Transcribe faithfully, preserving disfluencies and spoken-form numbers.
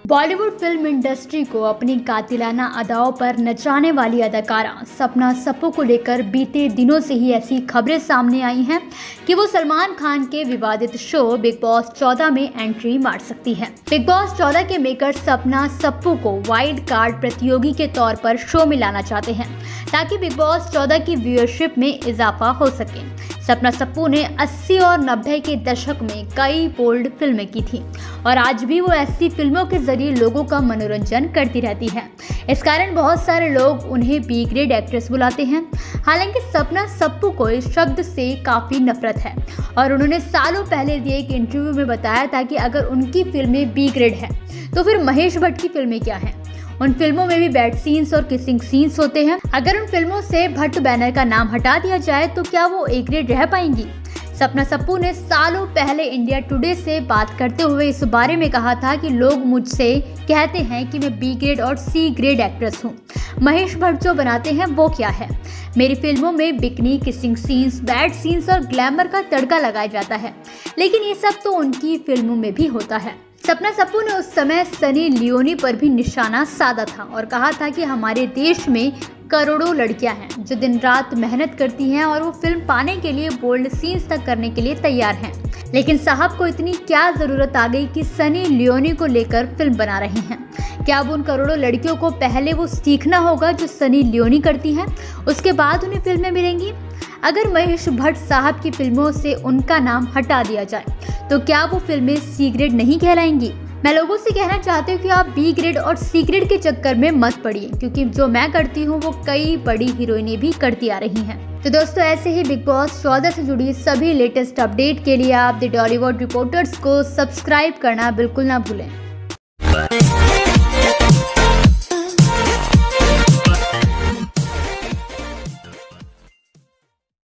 Bollywood film industry को अपनी कातिलाना अदाओं पर नचाने वाली अदाकारा सपना सप्पू को लेकर बीते दिनों से ही ऐसी खबरें सामने आई हैं कि वो सलमान खान के विवादित शो बिग बॉस चौदह में एंट्री मार सकती है। बिग बॉस चौदह के मेकर सपना सप्पू को वाइल्ड कार्ड प्रतियोगी के तौर पर शो में लाना चाहते हैं ताकि बिग बॉस चौदह की व्यूअरशिप में इजाफा हो सके। सपना सप्पू ने अस्सी और नब्बे के दशक में कई बोल्ड फिल्में की थी और आज भी वो ऐसी फिल्मों के जरिए लोगों का मनोरंजन करती रहती है। इस कारण बहुत सारे लोग उन्हें बी ग्रेड एक्ट्रेस बुलाते हैं। हालांकि सपना सप्पू को इस शब्द से काफ़ी नफरत है और उन्होंने सालों पहले दिए एक इंटरव्यू में बताया था कि अगर उनकी फिल्में बी ग्रेड है तो फिर महेश भट्ट की फिल्में क्या हैं। उन फिल्मों में भी बैड सीन्स और किसिंग सीन्स होते हैं। अगर उन फिल्मों से भट्ट बैनर का नाम हटा दिया जाए तो क्या वो ए ग्रेड रह पाएंगी। सपना सप्पू ने सालों पहले इंडिया टुडे से बात करते हुए इस बारे में कहा था कि लोग मुझसे कहते हैं कि मैं बी ग्रेड और सी ग्रेड एक्ट्रेस हूँ। महेश भट्ट जो बनाते हैं वो क्या है। मेरी फिल्मों में bikini, kissing scenes, bed scenes और ग्लैमर का तड़का लगाया जाता है, लेकिन ये सब तो उनकी फिल्मों में भी होता है। सपना सप्पू ने उस समय सनी लियोनी पर भी निशाना साधा था और कहा था कि हमारे देश में करोड़ों लड़कियां हैं जो दिन रात मेहनत करती हैं और वो फिल्म पाने के लिए बोल्ड सीन्स तक करने के लिए तैयार हैं, लेकिन साहब को इतनी क्या ज़रूरत आ गई कि सनी लियोनी को लेकर फिल्म बना रहे हैं। क्या अब उन करोड़ों लड़कियों को पहले वो सीखना होगा जो सनी लियोनी करती हैं, उसके बाद उन्हें फिल्में मिलेंगी। अगर महेश भट्ट साहब की फिल्मों से उनका नाम हटा दिया जाए तो क्या वो फिल्में सी ग्रेड नहीं कहलाएंगी। मैं लोगों से कहना चाहती हूँ कि आप बी ग्रेड और सी ग्रेड के चक्कर में मत पड़िए, क्योंकि जो मैं करती हूँ वो कई बड़ी हीरोइनें भी करती आ रही हैं। तो दोस्तों, ऐसे ही बिग बॉस चौदह से जुड़ी सभी लेटेस्ट अपडेट के लिए आप द टॉलीवुड रिपोर्टर्स को सब्सक्राइब करना बिल्कुल ना भूलें।